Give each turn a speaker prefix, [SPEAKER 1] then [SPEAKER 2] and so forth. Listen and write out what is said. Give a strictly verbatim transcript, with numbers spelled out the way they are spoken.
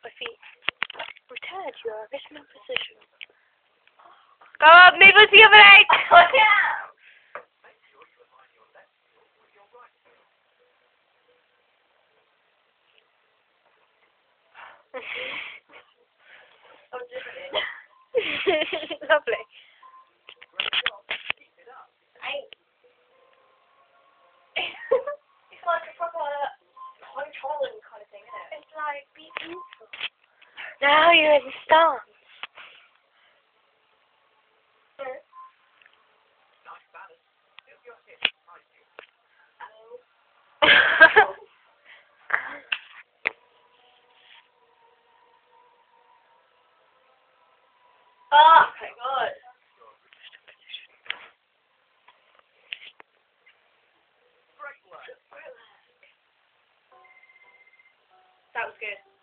[SPEAKER 1] my feet. Return to your original position. Go up, move on to your leg!
[SPEAKER 2] Oh, yeah! I'm doing it.
[SPEAKER 1] Lovely.
[SPEAKER 2] It's like a proper controlling kind of thing, isn't it?
[SPEAKER 1] It's like, be peaceful. Now you're in stance.
[SPEAKER 2] Oh my god. That was good.